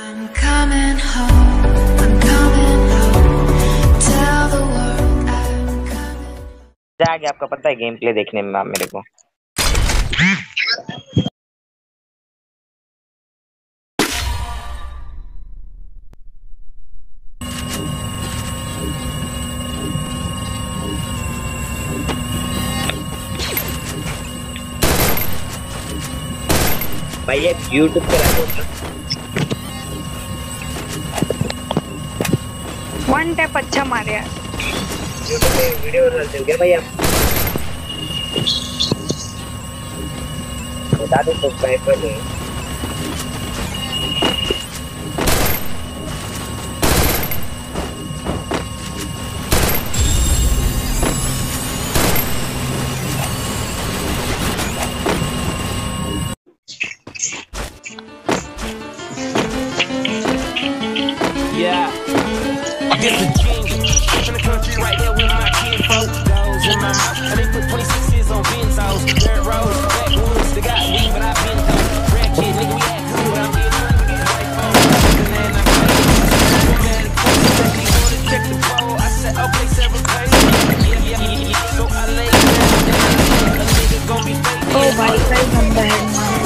I'm coming home. I'm coming home. Tell the world I'm coming. जाके आपका पता है गेम प्ले देखने में आप मेरे को भाई ये YouTube पे लगा वन टैप अच्छा मारे यार YouTube पे वीडियो डालते हो क्या भाई आप बता दो सब्सक्राइब कर दो Yeah, this the genius. In the country right there with my kid folk. Goes in my mouth, and they put 26s on Benzos. Dirt roads, backwoods, they got me, but I've been told. Red kid, nigga, we act good. I'm getting money with these white folks. And then I'm like, he wanna check the pole. I said, okay, several plays. Yeah. So I lay down, a nigga gon' be fake. ओ भाई सही बंदा है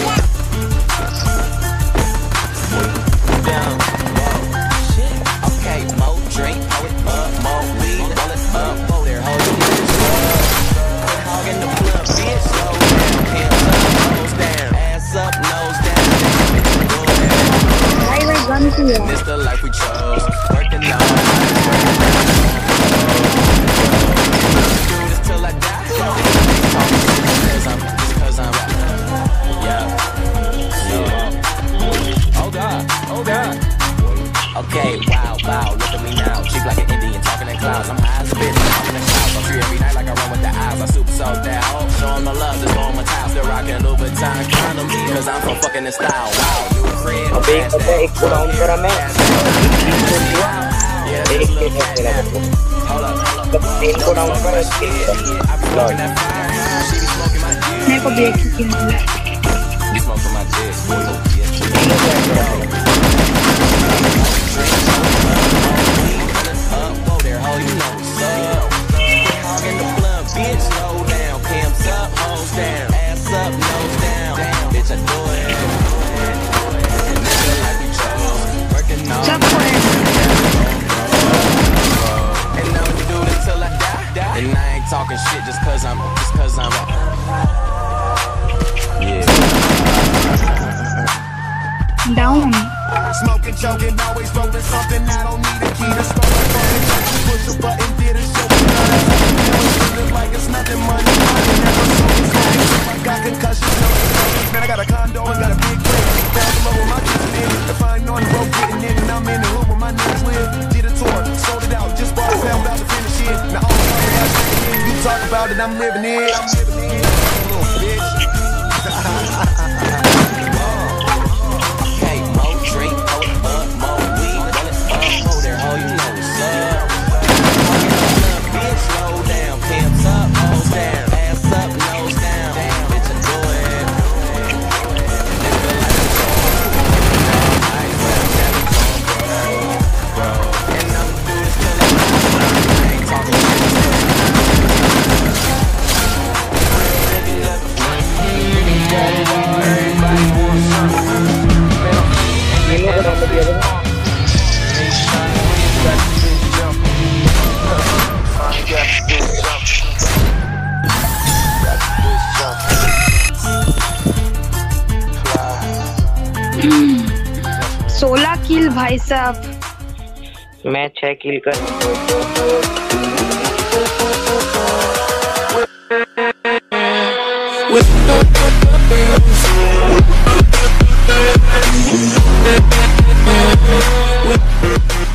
It's the life we chose. Working on do this till I die. Cause I'm yeah. Oh God, oh God. Okay, wow, look at me now. Cheap like an Indian, talking in clouds. I'm high as a bitch, talking in clouds. I'm free every night like I run with the eyes. I super sold down. Show 'em no love, just blowing my towel. Still rocking Louboutin condom. Cause I'm so fucking in style. Wow, you a crib. अबे एक round करा मैं तीन को down करा मेरे को भी एक ही मिला And I ain't talking shit just cause I'm yeah. Down. Smoking, choking, always rolling something. I don't need a key to start a fucking joke. Push a button, did a show. Feeling like it's nothing, money. Never sold. I got concussions, no. Man, I got a condo and got a big place. Down below with my kids in. If I ain't on the road getting in, and I'm in the hood where my niggas live. Did a tour, sold it out, just bought a pound, about to finish it. Now all the money I'm living in, you talk about it, I'm living it. I'm living it, little bitch. सोलह किल भाई साहब मैं 6 किल कर With